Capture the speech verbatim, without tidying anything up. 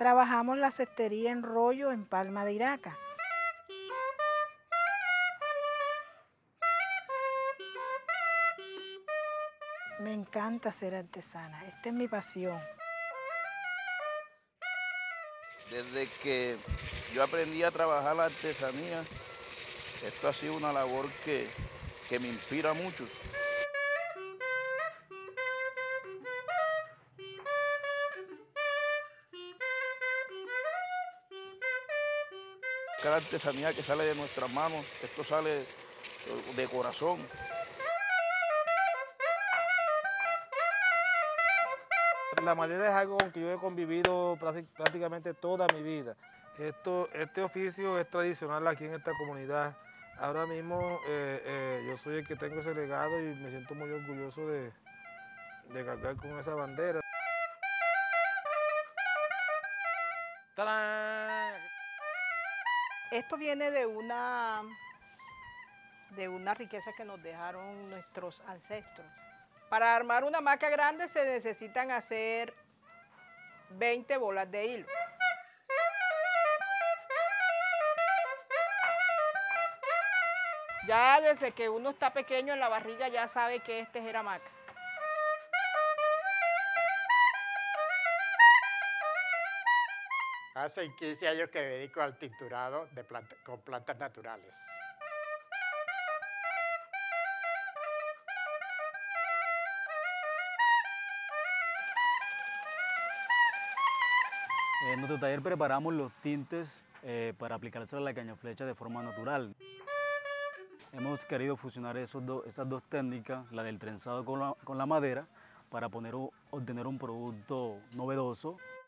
Trabajamos la cestería en rollo en Palma de Iraca. Me encanta ser artesana, esta es mi pasión. Desde que yo aprendí a trabajar la artesanía, esto ha sido una labor que, que me inspira mucho. Cada artesanía que sale de nuestras manos, esto sale de corazón. La madera es algo con que yo he convivido prácticamente toda mi vida. Esto, este oficio es tradicional aquí en esta comunidad. Ahora mismo eh, eh, yo soy el que tengo ese legado y me siento muy orgulloso de, de cargar con esa bandera. ¡Tarán! Esto viene de una, de una riqueza que nos dejaron nuestros ancestros. Para armar una hamaca grande se necesitan hacer veinte bolas de hilo. Ya desde que uno está pequeño en la barriga ya sabe que este es el hamaca. Hace quince años que me dedico al tinturado de planta, con plantas naturales. En nuestro taller preparamos los tintes eh, para aplicárselo a la cañaflecha de forma natural. Hemos querido fusionar esos do, esas dos técnicas, la del trenzado con la, con la madera, para poner, obtener un producto novedoso.